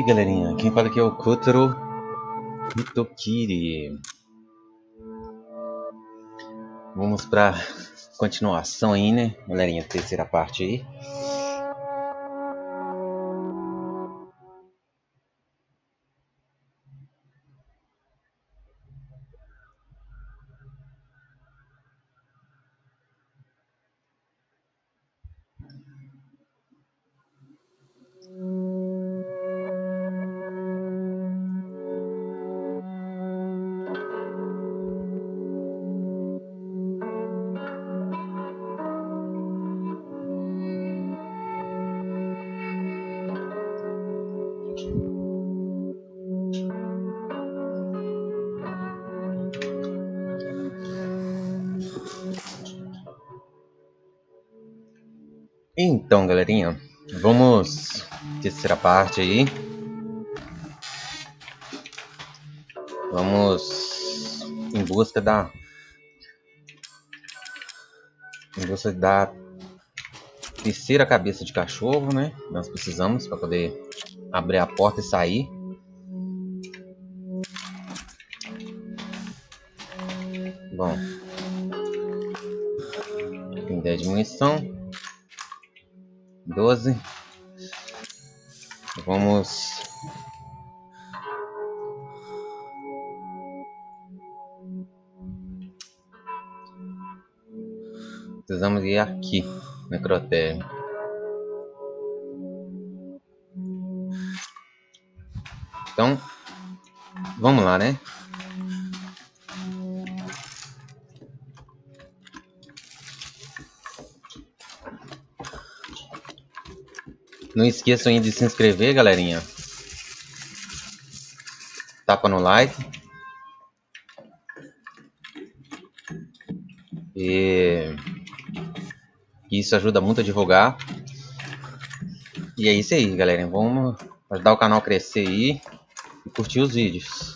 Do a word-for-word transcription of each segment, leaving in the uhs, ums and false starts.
galerinha, quem fala aqui é o Kotaro Hitokiri. Vamos pra continuação aí, né, galerinha, terceira parte aí. Então, galerinha, vamos terceira parte aí. Vamos em busca da em busca da terceira cabeça de cachorro, né? Nós precisamos para poder abrir a porta e sair. Bom, tem dez de munição, doze. Vamos precisamos ir aqui, necrotério. Então, vamos lá, né? Não esqueçam aí de se inscrever, galerinha. Tapa no like. E isso ajuda muito a divulgar. E é isso aí, galerinha. Vamos ajudar o canal a crescer aí e curtir os vídeos.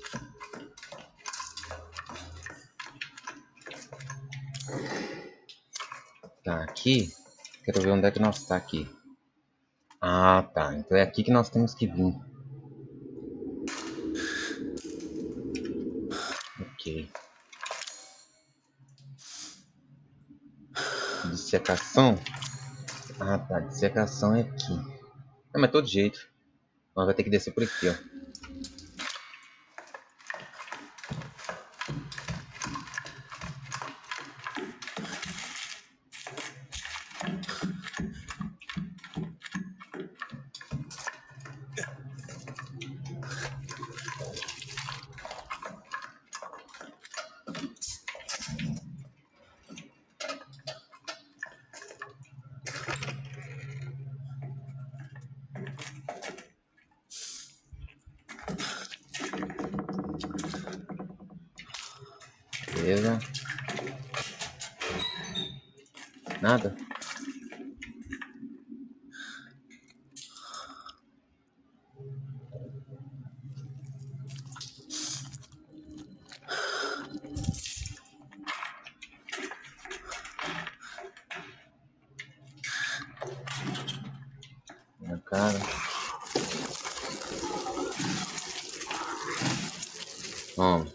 Tá aqui. Quero ver onde é que nós tá aqui. Ah, tá. Então é aqui que nós temos que vir. Ok. Dissecação. Ah, tá. Dissecação é aqui. É, mas todo jeito. Nós vamos ter que descer por aqui, ó. Beleza. Nada? Minha cara. Vamos.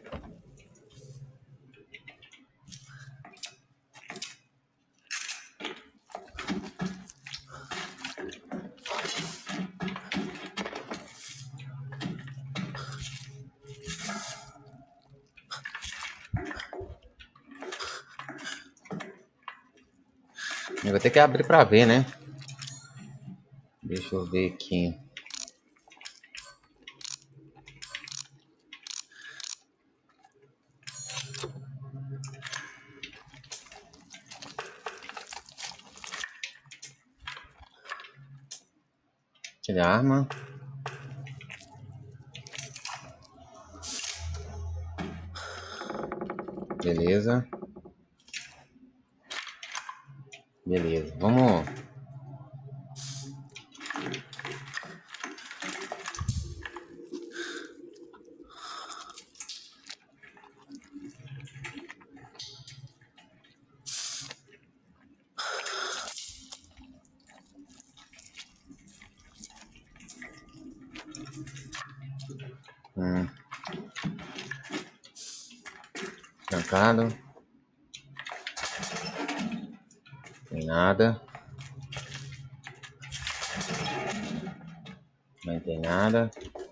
Eu vou ter que abrir pra ver, né? Deixa eu ver aqui. Tira a arma. Beleza. Beleza. Vamos. Hum. Trancado. Tem nada. Não tem nada.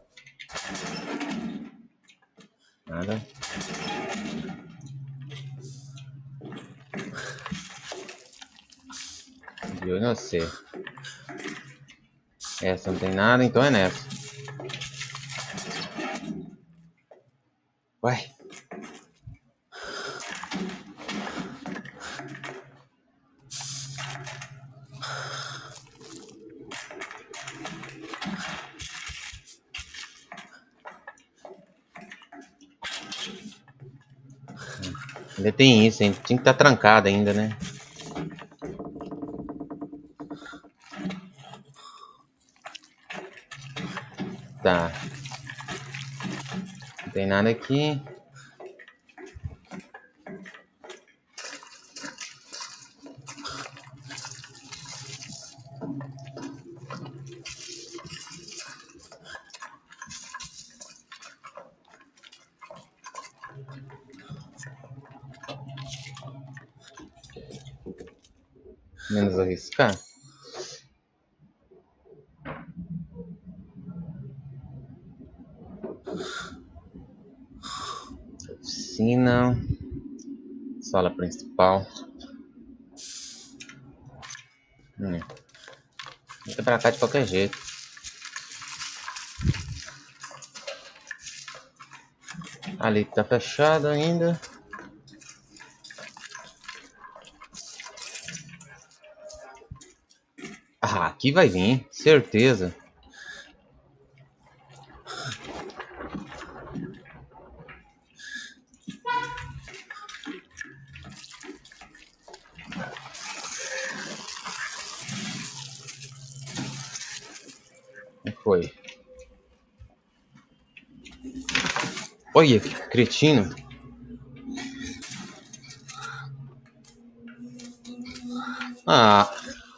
Nada. Eu não sei. Essa não tem nada, então é nessa. Vai. Ainda tem isso, hein? Tinha que estar trancado ainda, né? Tá. Não tem nada aqui. Menos arriscar. Oficina. Sala principal. Hum. Vou pra cá de qualquer jeito. Ali tá fechado ainda. Ah, aqui vai vir, certeza. Foi. Olha, que cretino. Ah.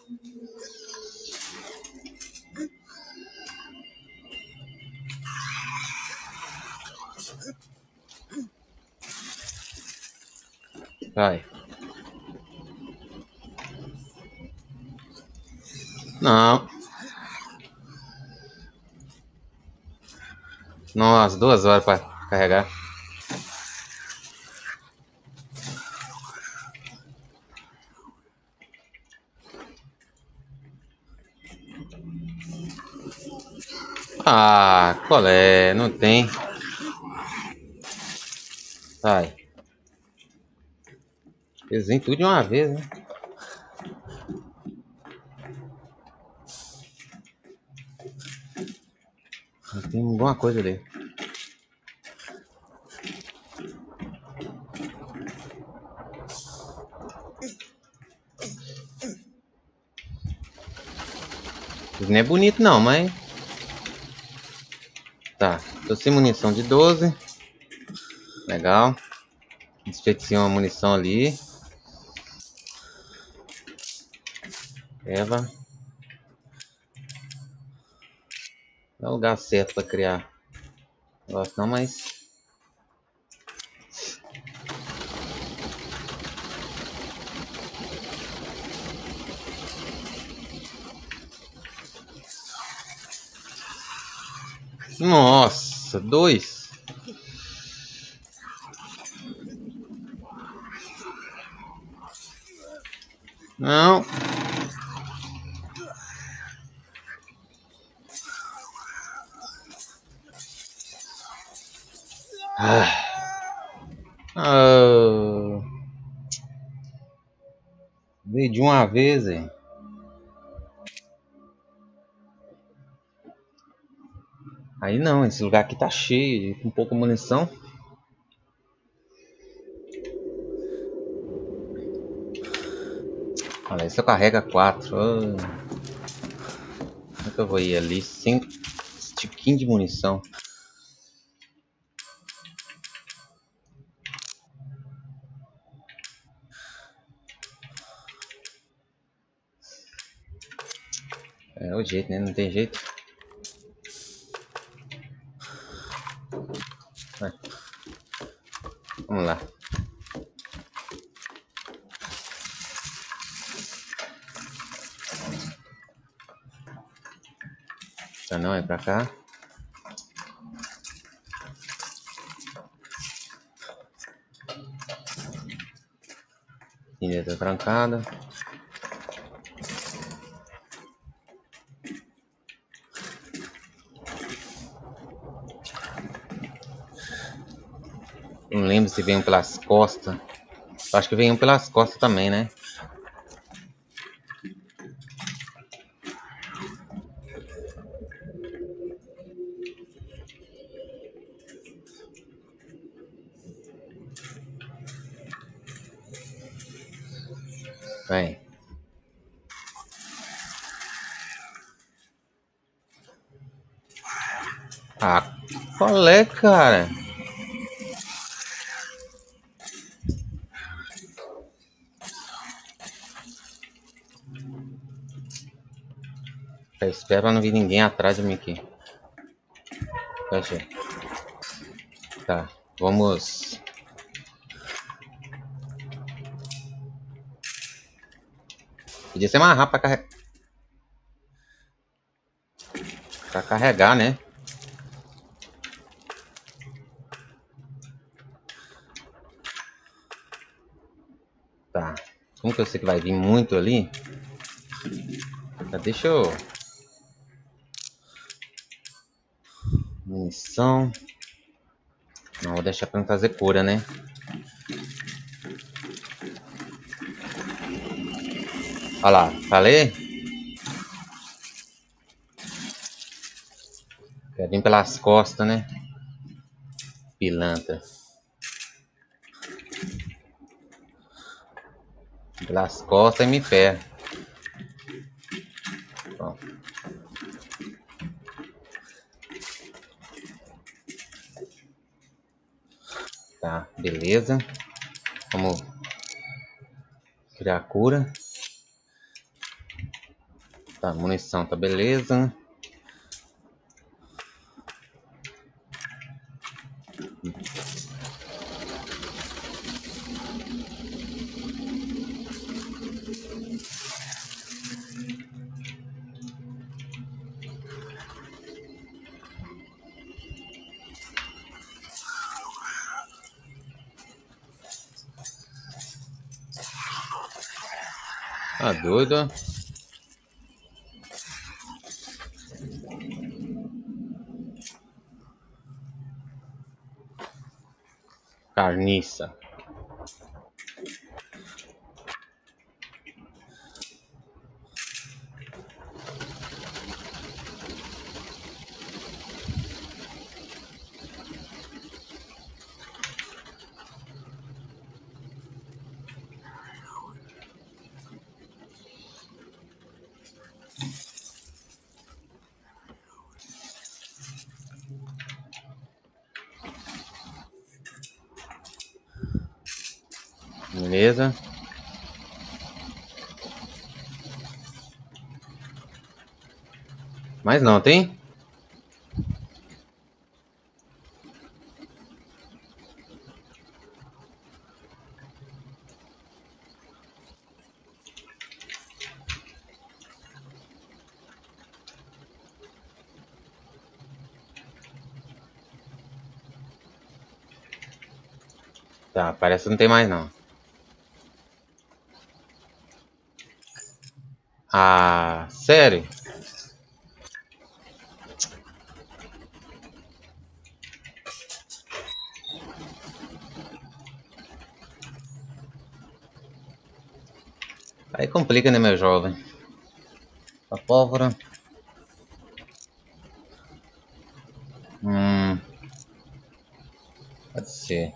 Vai. Não. Nossa, duas horas pra carregar. Ah, qual é? Não tem. Vai. Eles vêm tudo de uma vez, né? Tem alguma coisa ali. Isso não é bonito não, mas... Tá, tô sem munição de doze. Legal. Desperdiçei uma munição ali. Eva. Não é o lugar certo pra criar. Negócio não, mas... Nossa, dois. Não. Ah. Ah. Veio de uma vez, hein? Aí não, esse lugar aqui tá cheio, com pouca munição. Olha, isso carrega quatro. Oh. Como é que eu vou ir ali sem tiquinho de munição? É o jeito, né? Não tem jeito. Vai. Vamos lá. Tá não, é pra cá. Ilha tá trancada. Não lembro se veio pelas costas. Acho que veio pelas costas também, né? Vai. Ah, qual é, cara? Eu espero pra não vir ninguém atrás de mim aqui. Fecha. Tá, vamos... Podia ser mais rápido pra carregar. Pra carregar, né? Tá. Como que eu sei que vai vir muito ali? Tá, deixa eu... Munição. Não, vou deixar pra não fazer cura, né? Olha lá, falei? Quer vir pelas costas, né? Pilantra. Pelas costas e me ferra. Ó. Tá, beleza. Vamos criar a cura. Tá, munição tá beleza. Tá doido? Carniça. Beleza. Mas não, tem? Tá, parece que não tem mais não. Ah, sério? Aí complica, né, meu jovem? A pólvora. Hum. Pode ser.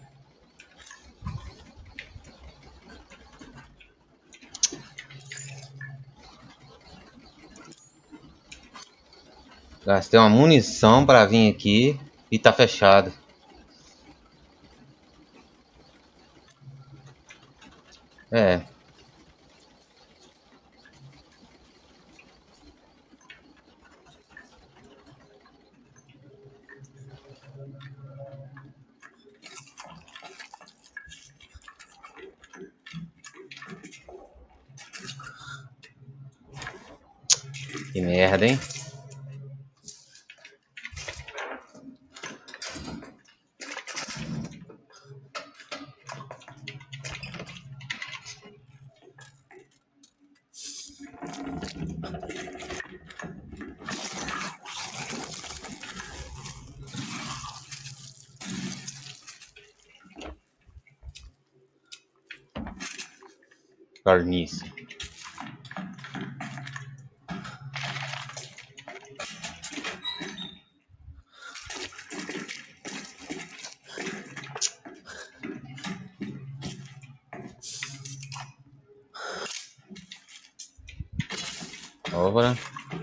Gastei uma munição pra vir aqui e tá fechado. É. Que merda, hein? Carniça. Pólvora.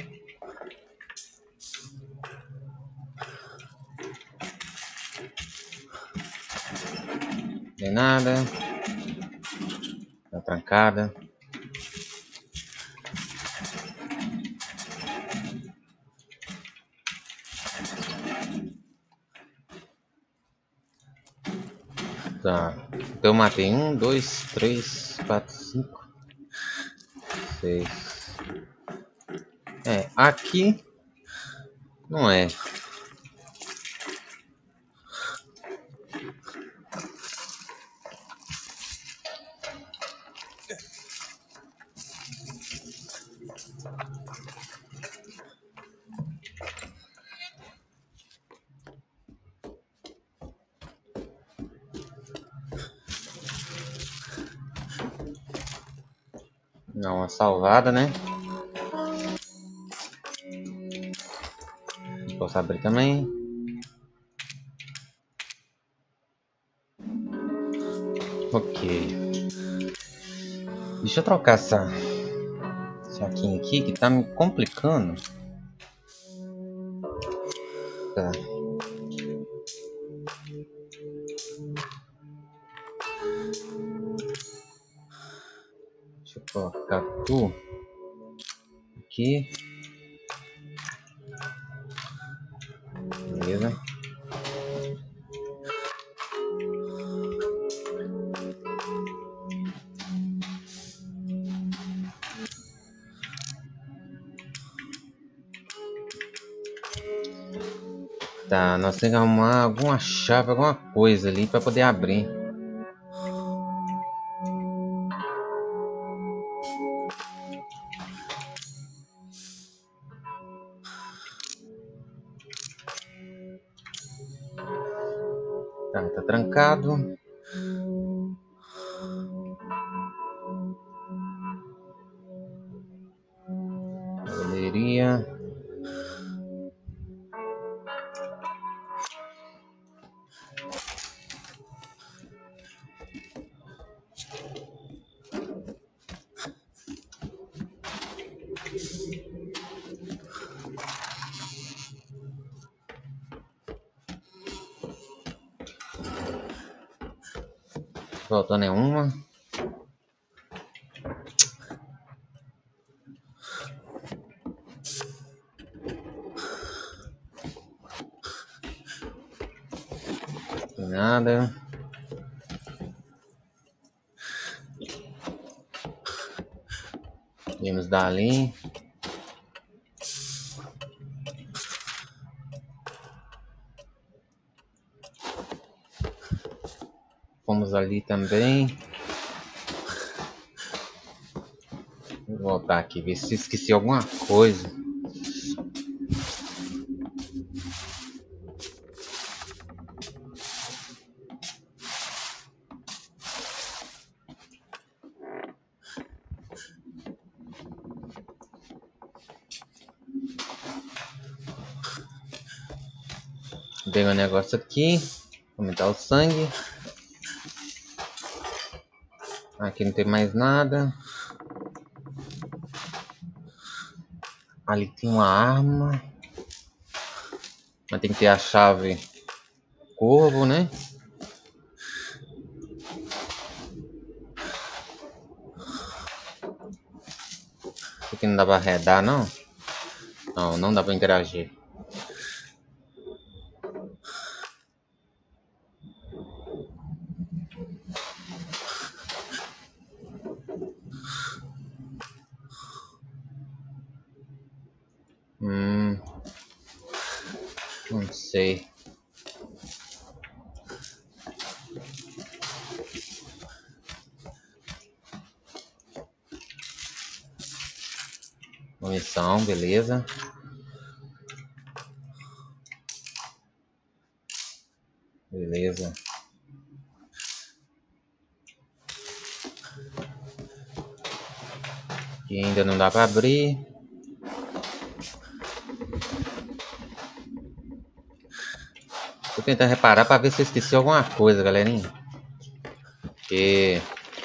Tem nada. Tá trancada. Tá. Então eu matei um, dois, três, quatro, cinco, seis. É, aqui não é. Dá uma salvada, né? Posso abrir também. Ok. Deixa eu trocar essa saquinha aqui que tá me complicando. Tá. Deixa eu colocar tu aqui. Beleza. Tá, nós temos que arrumar alguma chave, alguma coisa ali para poder abrir. Tá, tá trancado. Galeria. Faltou nenhuma. Tem nada. Viemos dali. Fomos ali também. Vou voltar aqui, ver se esqueci alguma coisa. Pegar um negócio aqui. Aumentar o sangue. Aqui não tem mais nada. Ali tem uma arma. Mas tem que ter a chave corvo, né? Isso aqui não dá pra arredar, não? Não, não dá pra interagir. sei. Munição, beleza. Beleza. Aqui ainda não dá pra abrir. Tô tentando reparar pra ver se eu esqueci alguma coisa, galerinha. Porque...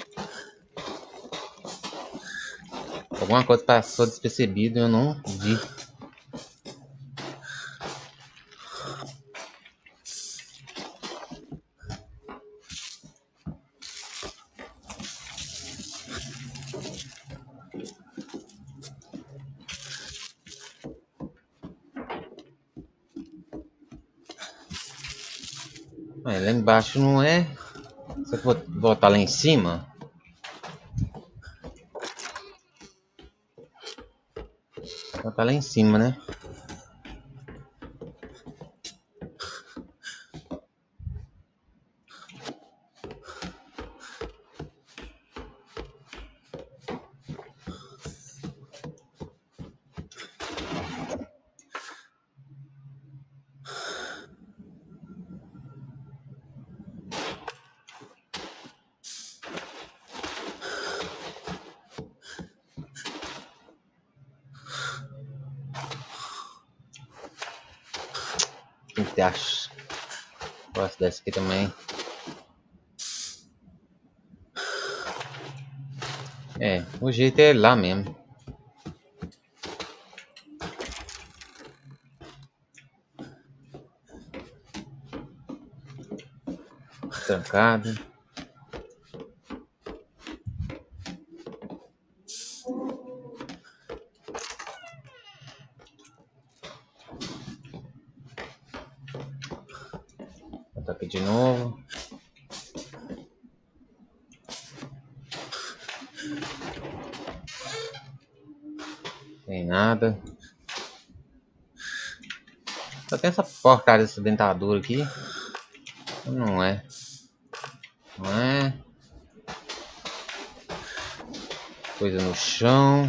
alguma coisa passou despercebido e eu não vi. Mas lá embaixo não é. Se eu for voltar lá em cima. Voltar lá em cima, né? Tem que ter as... gosto dessa aqui também. É, o jeito é lá mesmo. Trancado. Vou aqui de novo. Tem nada. Só tem essa porcaria dessa dentadura aqui. Não é. Não é. Coisa no chão.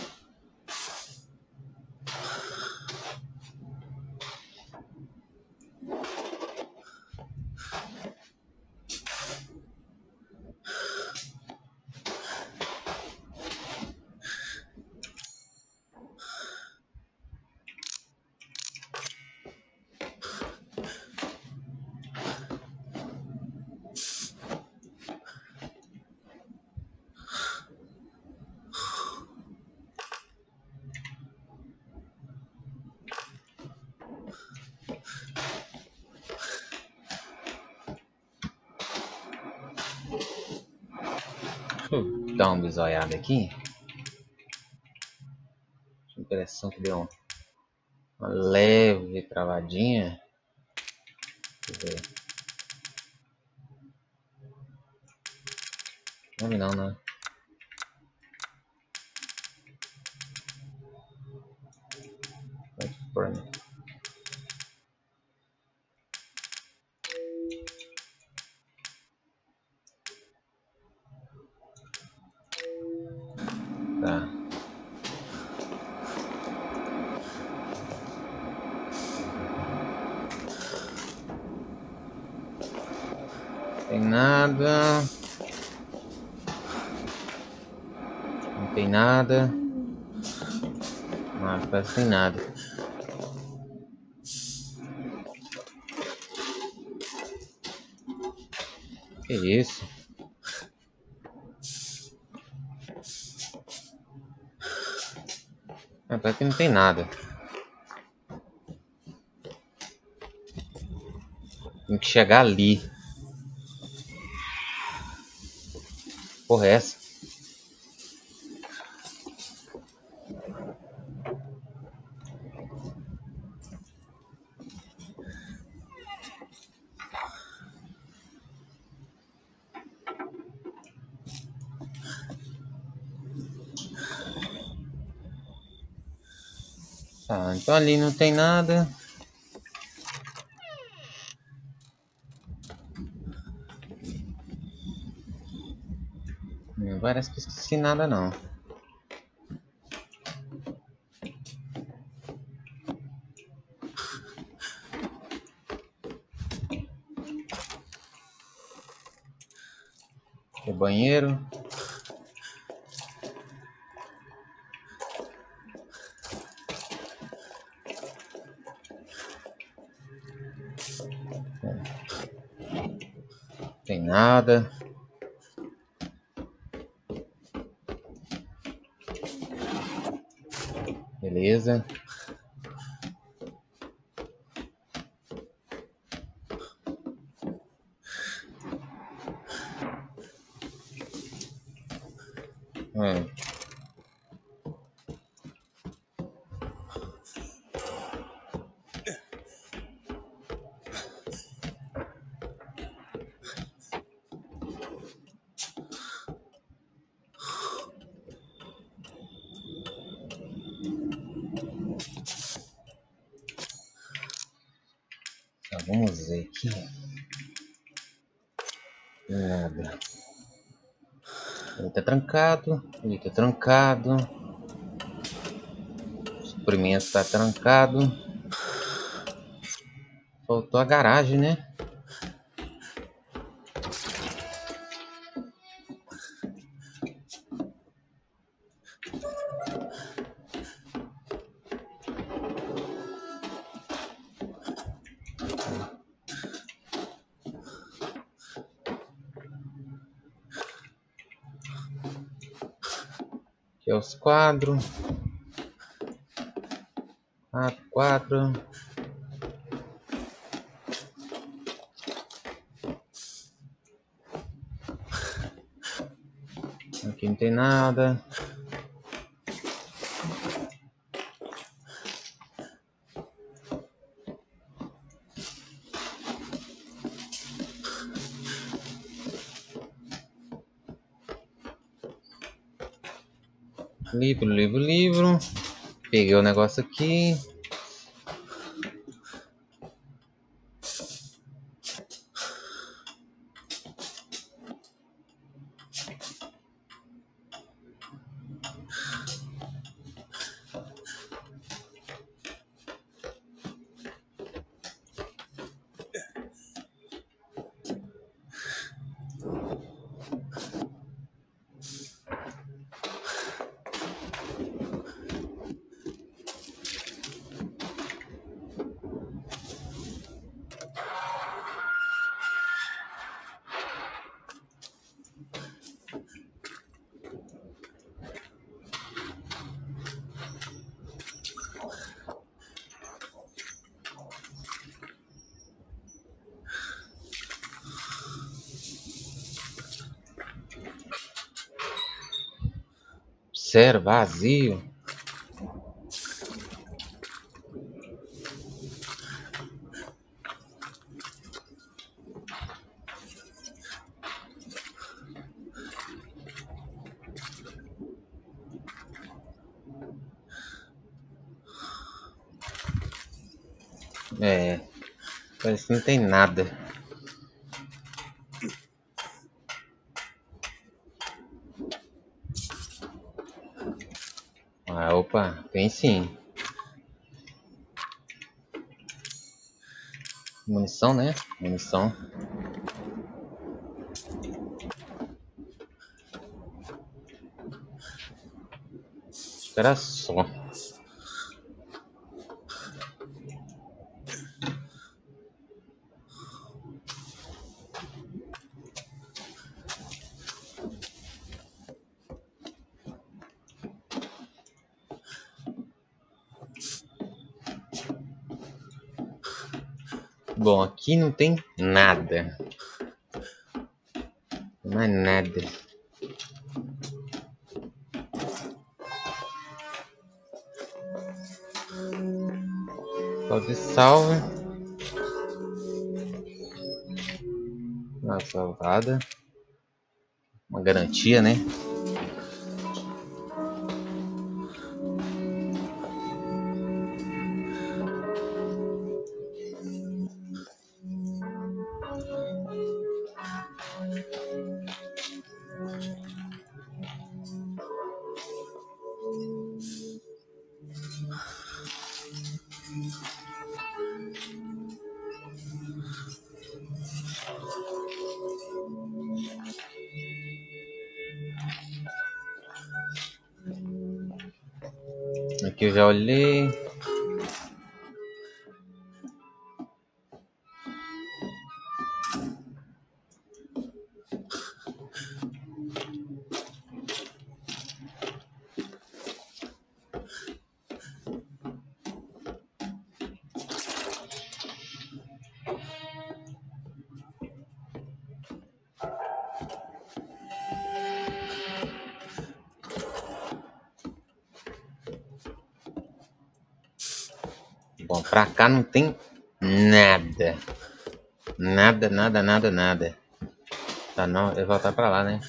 Deixa eu dar uma bisoiada aqui. A impressão que deu uma leve travadinha. Deixa eu ver. Não, não, né? Tá. Tem nada. Não tem nada. Ah, parece que tem nada. Que isso? Ah, parece que não tem nada. Tem que chegar ali. Porra, é essa? Tá, então ali não tem nada. Não parece que esqueci nada não. Aqui é banheiro. Tem nada. Beleza. Hum. Tá, vamos ver aqui. Nada. Ele tá trancado. Ele tá trancado. O suprimento tá trancado. Faltou a garagem, né? Aqui é os quadros. Ah, quatro. Aqui não tem nada. Livro, livro, livro. Peguei o negócio aqui. Sério, vazio. É, parece que não tem nada. Ah, opa, tem sim. Munição, né? Munição. Espera só. Bom, aqui não tem nada. Não é nada. Salve, salve. Uma salvada. Uma garantia, né? Aqui eu já olhei. Bom, pra cá não tem nada. Nada, nada, nada, nada. Tá, não, eu vou voltar pra lá, né?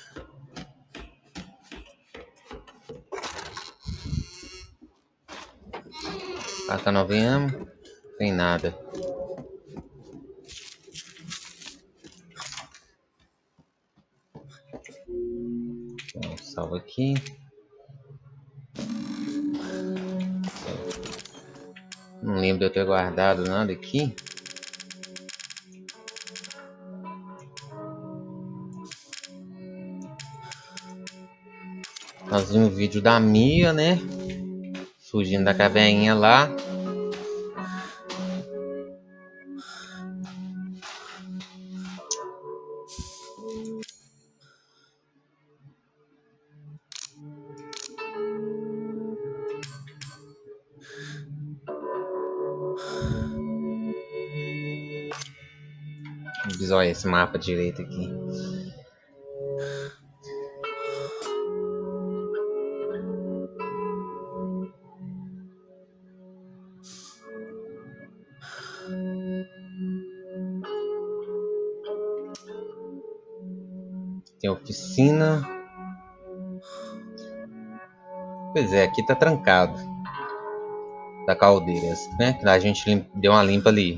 Pra cá nós viemos. Tem nada. Então, salva aqui. Não lembro de eu ter guardado nada aqui. Nós vimos o vídeo da Mia, né? Fugindo da caverninha lá. Olha esse mapa direito aqui. Tem oficina. Pois é, aqui tá trancado. Da Caldeiras, né? A gente limpa, deu uma limpa ali.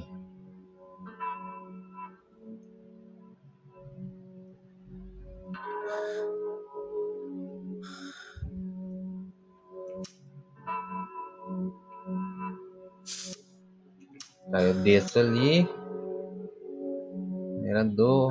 Aí eu desço ali. Mirador.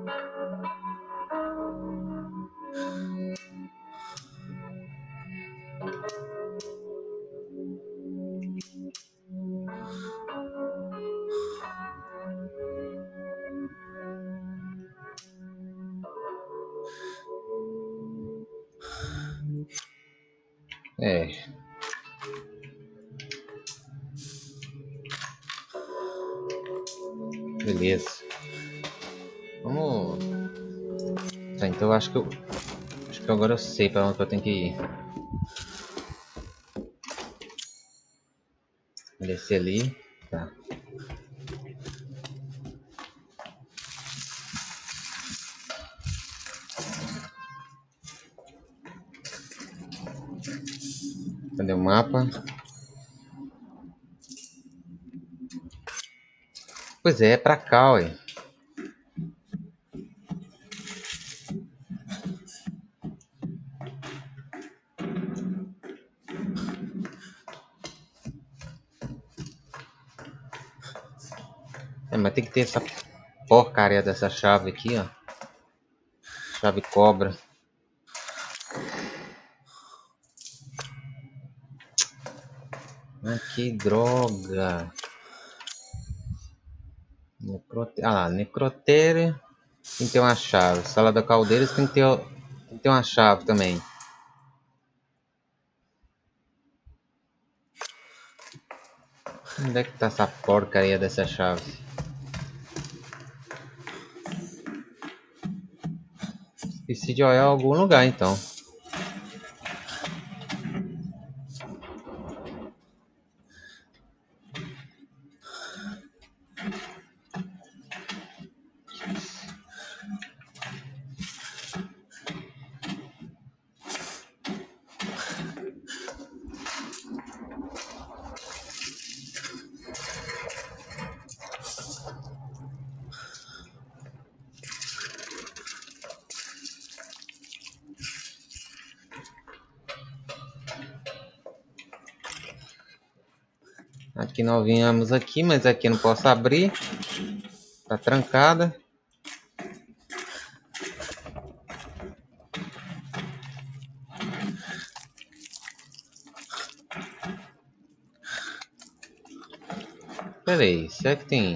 É. Beleza. Vamos. Tá, então eu acho que eu. Acho que agora eu sei pra onde eu tenho que ir. Vou descer ali. Tá. Cadê o mapa? Pois é, é pra cá, ué. É, mas tem que ter essa porcaria dessa chave aqui, ó. Chave cobra. Ah, que droga. Necrote... Ah lá, necrotério. Tem que ter uma chave. Sala da Caldeiras tem que ter, tem que ter uma chave também. Onde é que tá essa porcaria dessa chave? Esqueci de olhar em algum lugar então. Aqui nós viemos aqui, mas aqui eu não posso abrir. Tá trancada. Pera aí, será que tem...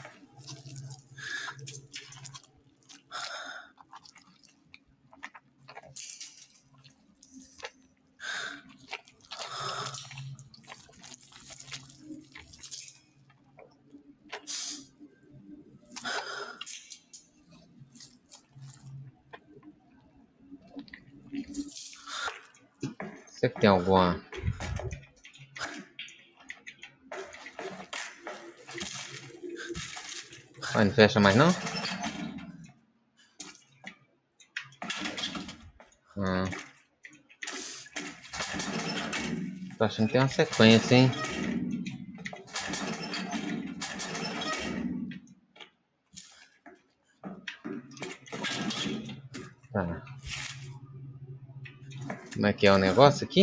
Será que tem alguma... Ah, não fecha mais não? Ah. Tô achando que tem uma sequência, hein? Tá. Como é que é o negócio aqui?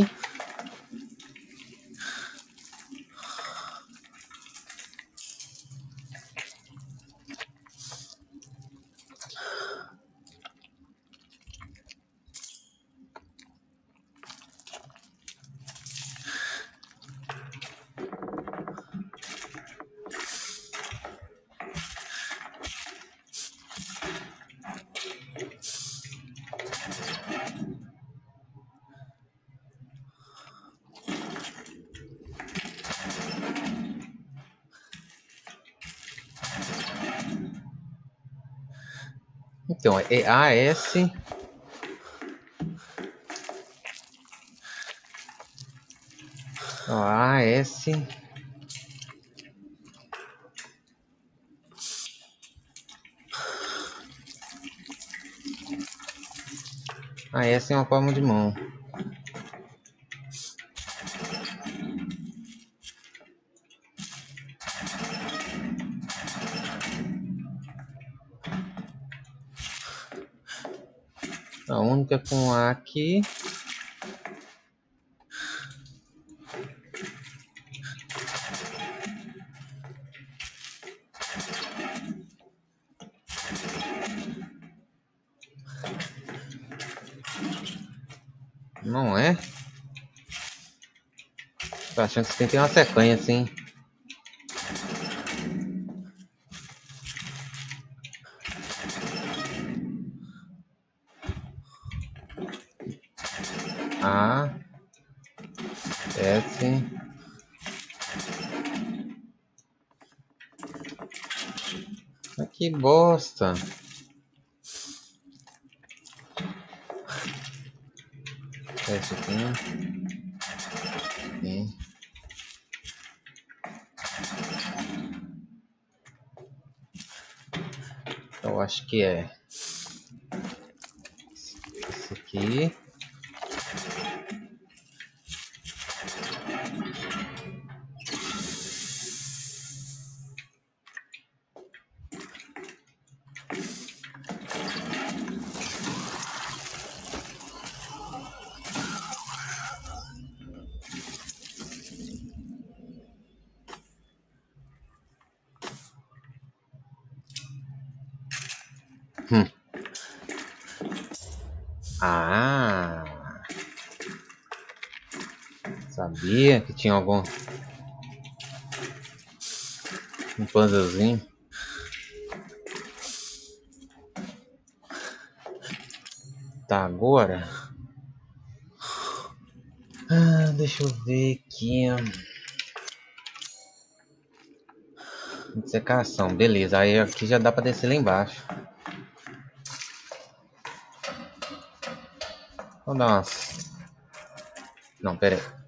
Então, é A S... Ó, A S... A S é uma palma de mão. A única com A aqui. Não é? Tô achando que tem que ter uma sequência, hein? A... S... Ah, que bosta! Esse aqui. Aqui. Eu acho que é esse aqui. Hum. Ah! Sabia que tinha algum... um puzzlezinho. Tá, agora... Ah, deixa eu ver aqui. Dissecação, beleza. Aí aqui já dá pra descer lá embaixo. Vamos dar umas... Não, pera aí.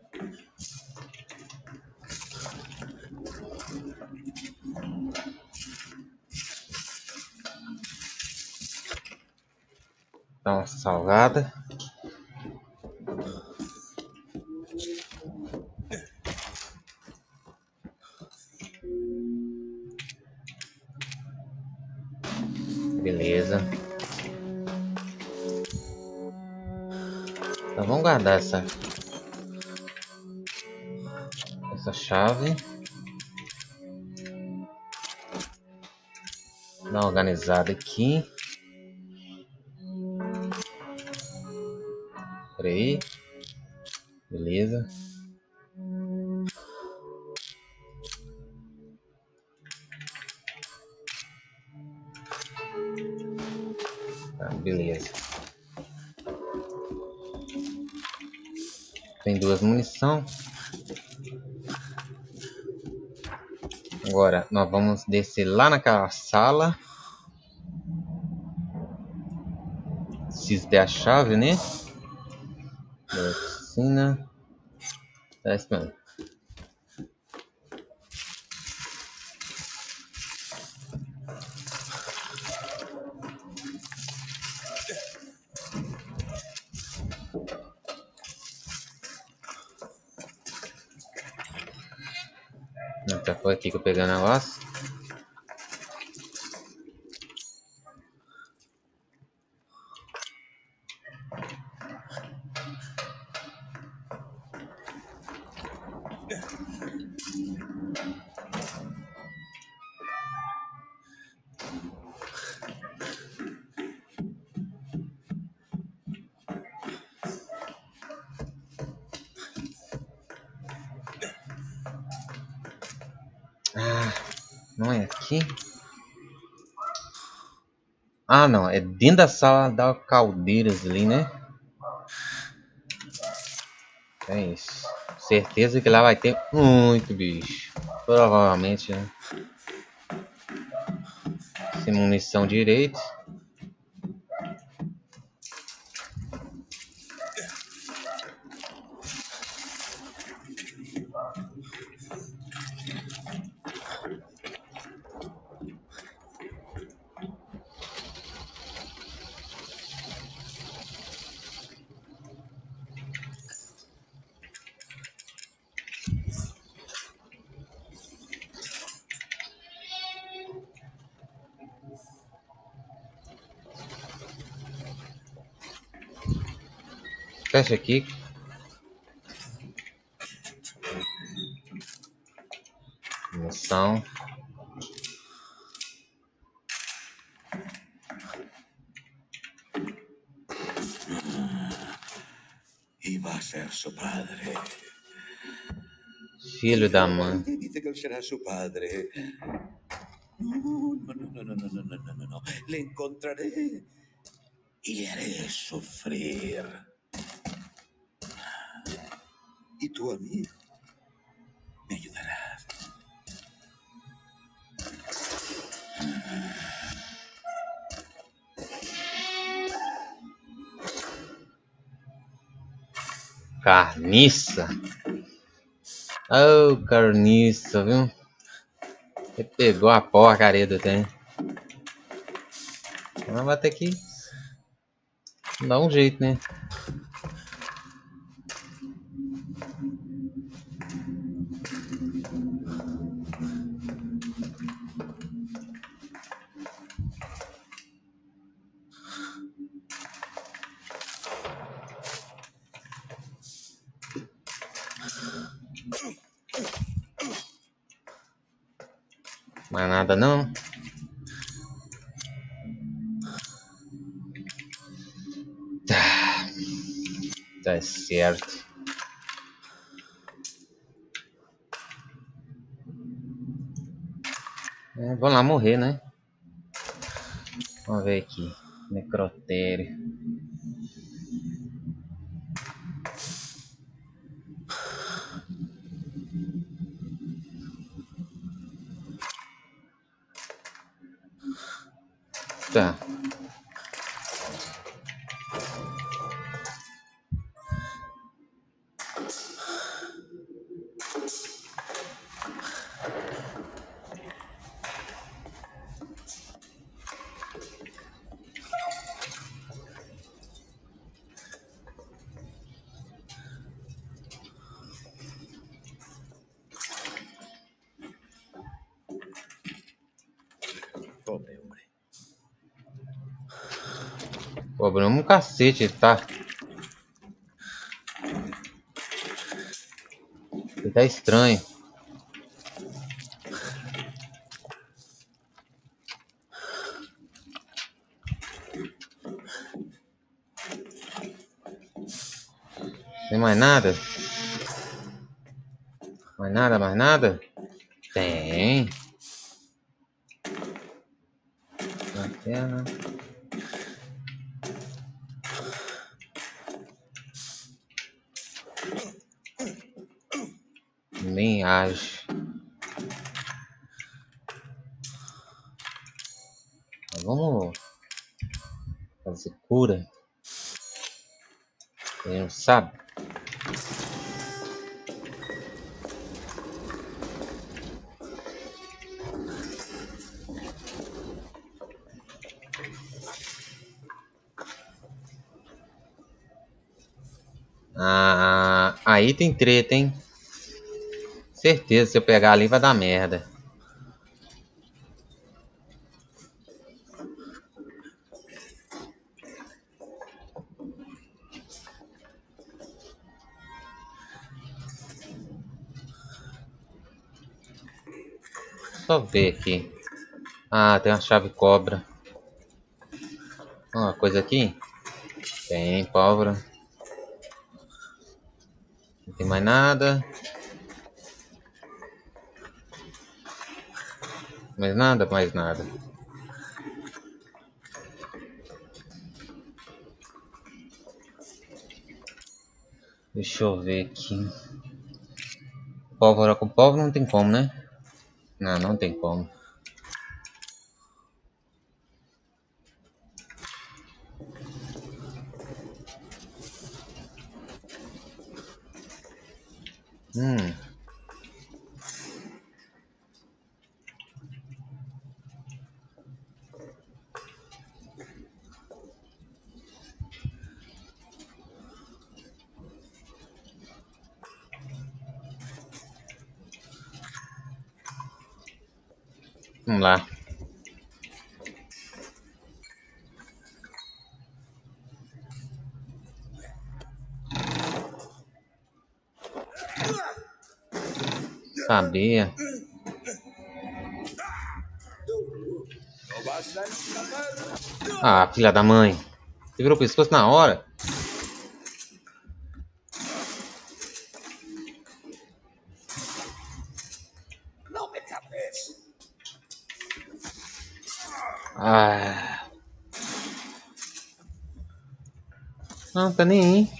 Dá uma salgada. Beleza. Então vamos guardar essa essa chave. Dar uma organizada aqui. Pera aí. Beleza. Ah, beleza. Tem duas munição. Agora nós vamos descer lá naquela sala. Preciso ter a chave, né? Da oficina. Tá esperando. Já foi aqui que eu peguei o negócio. Ah, não é aqui? Ah, não. É dentro da sala da caldeiras ali, né? É isso. Certeza que lá vai ter muito bicho. Provavelmente, né? Sem munição direito. Fecha aqui. Munição. Iba a ser su padre. Filho da mãe. Dice que él será su padre. No, no, no, no, no, no, no, no, no, no. Le encontraré y le haré sufrir. Y tú a mí me ayudarás. Carniça. Oh, carniça, viu? Você pegou a porcaria do trem. Mas vai ter que dar um jeito, né? Mais nada não. Tá, tá certo. É, vamos lá morrer, né? Vamos ver aqui. Necrotério. Tá. Pobre hombre. Cobramos um cacete, tá? Ele tá estranho. Tem mais nada? Mais nada, mais nada? Tem. Lanterna. nem age. Mas vamos fazer cura. Quem não sabe. Ah, aí tem treta, hein? Certeza, se eu pegar ali vai dar merda. Só ver aqui. Ah, tem uma chave cobra. Uma coisa aqui? Tem pólvora. Não tem mais nada. Mais nada, mais nada. Deixa eu ver aqui. Pólvora com pólvora não tem como, né? Não, não tem como. Hum. Vamos lá. Sabia. Ah, filha da mãe. Você virou o pescoço na hora. Ah. Não, tá nem aí.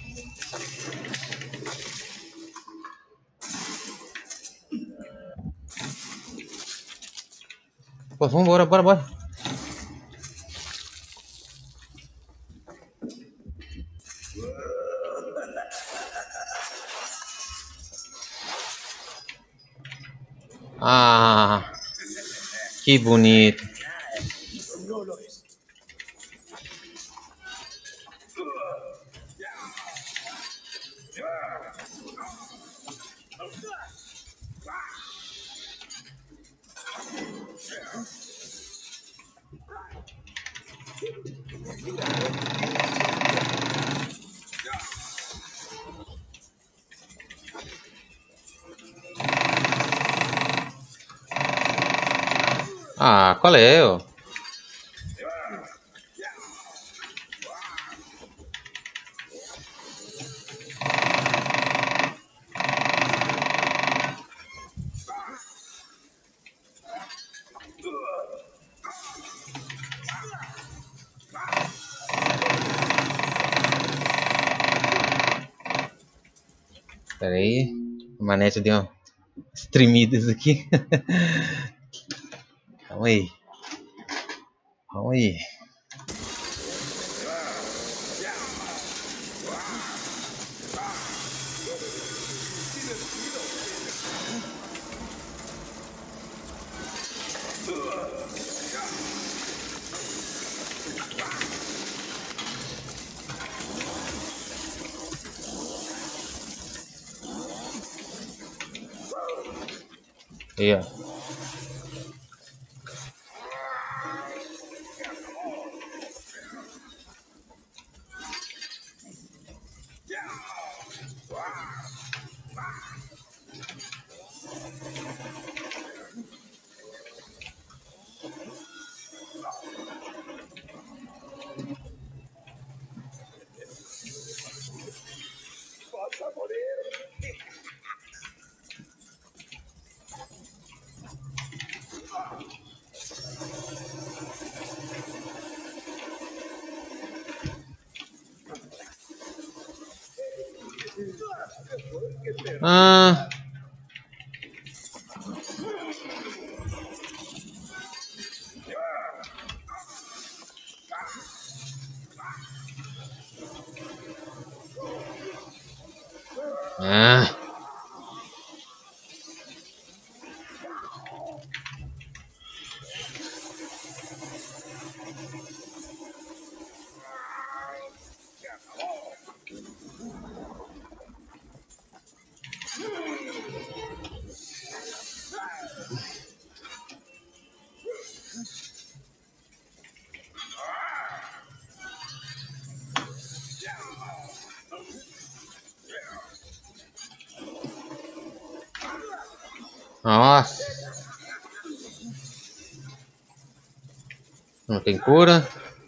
Pô, vambora, bora, bora. Ah, que bonito. Ah, qual é, ó? Pera aí. A manete deu uma tremidas aqui. Calma aí. Calma aí. Aí, ó. Ah, Ah. Nossa. Não tem cura.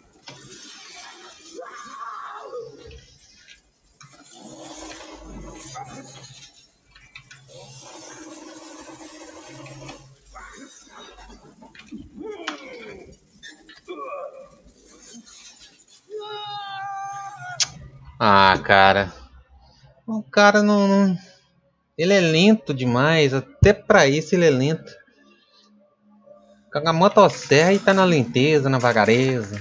Ah, cara. O cara não, não... Ele é lento demais. Até pra isso ele é lento. Com a motosserra e tá na lenteza, na vagareza.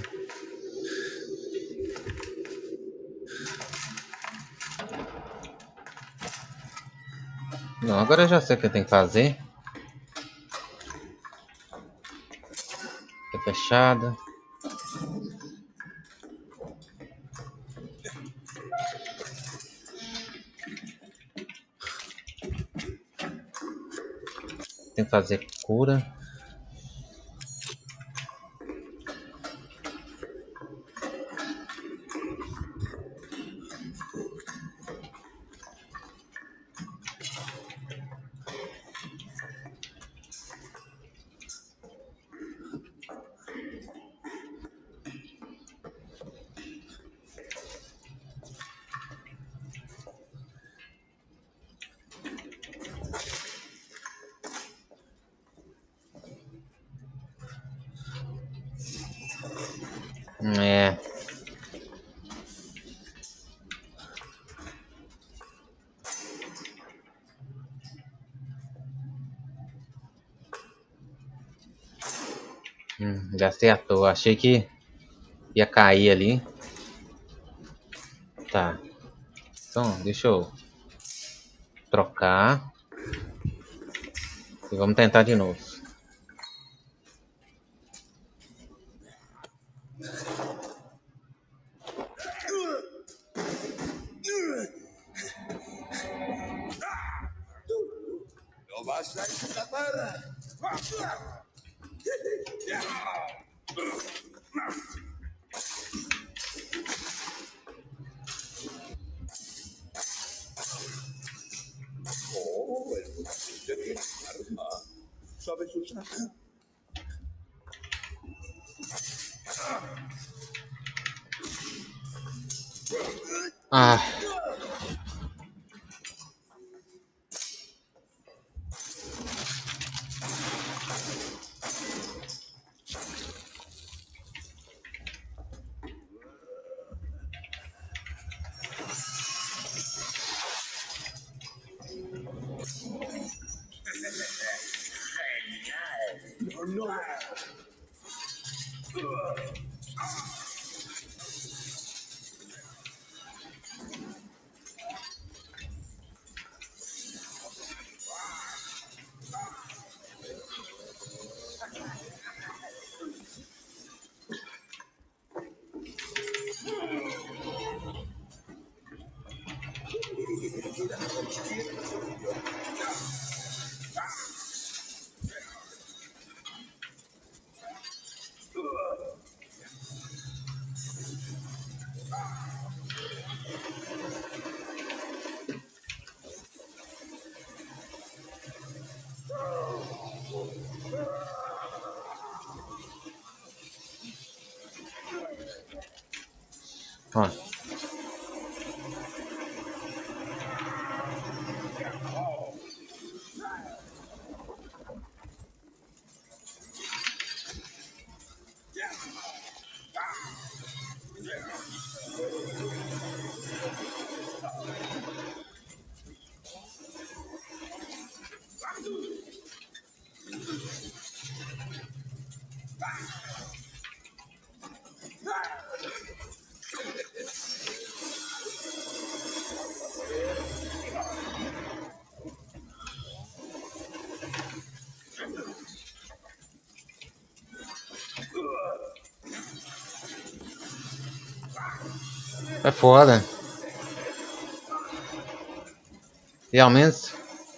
Não, agora eu já sei o que eu tenho que fazer. Tá fechada. Tem que fazer cura. É. Hum, gastei à toa. Achei que ia cair ali. Tá. Então, deixa eu trocar. E vamos tentar de novo. No vas a escapar. Oh, el muchacho tiene arma. ¿Sabes usarla? Ah. No, no. Ó. É foda. Realmente.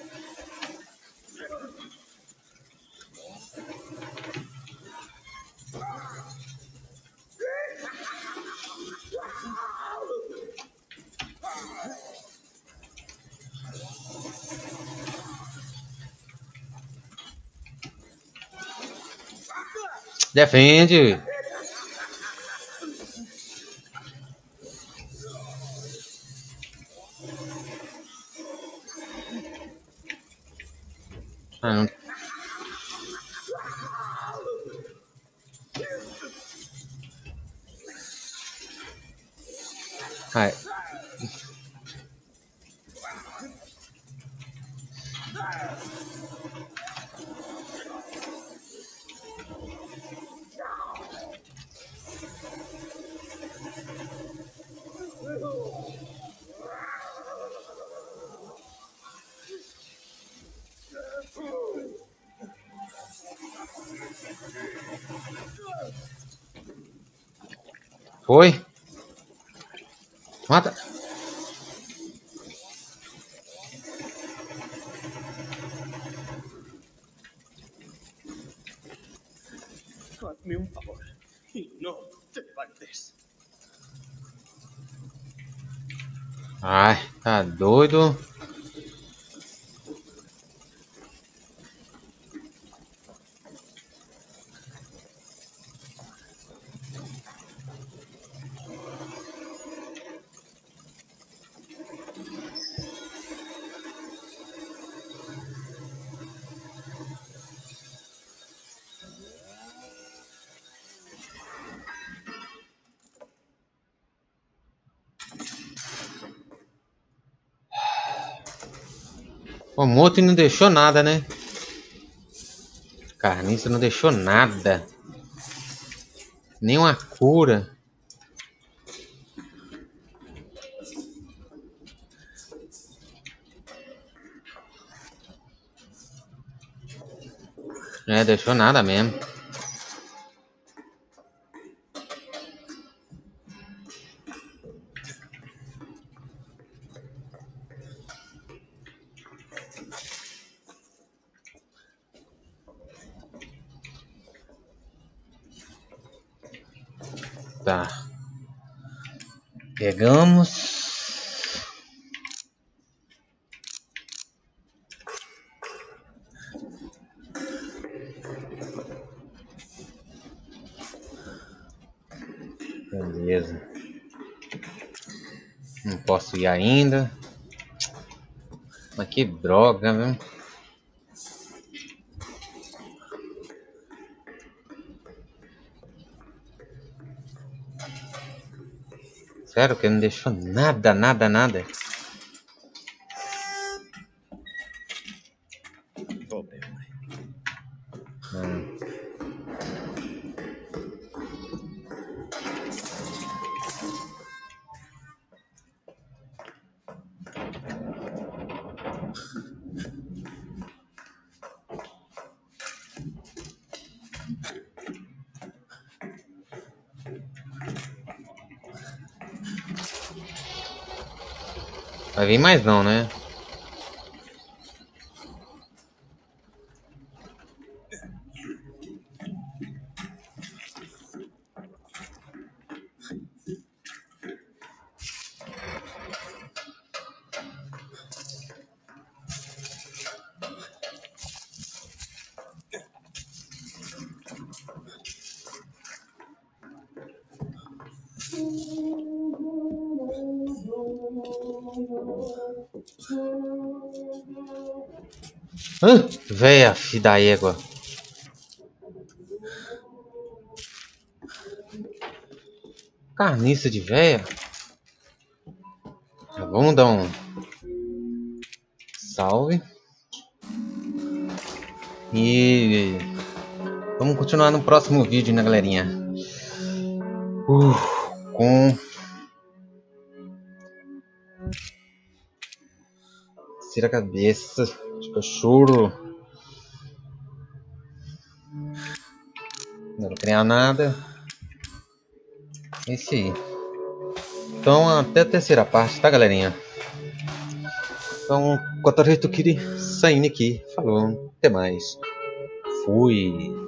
Defende. Ah, não. Ai. Foi. Mata. Hazme un favor y no te levantes. Ai, tá doido. O Moto não deixou nada, né? Carniça não deixou nada. Nenhuma cura. É, deixou nada mesmo. Tá. Pegamos. Beleza. Não posso ir ainda. Mas que droga, viu? Sério que não deixou nada, nada, nada. Pobre hombre. Hum. Vai vir mais não, né? Ah, véia, filha da égua. Carniça de véia. Vamos dar um salve. E vamos continuar no próximo vídeo, né, galerinha? Uh, com Tira a cabeça de cachorro. Não vou criar nada. Esse aí. Então até a terceira parte, tá, galerinha? Então, Kotori Tokiri saindo aqui. Falou, até mais. Fui.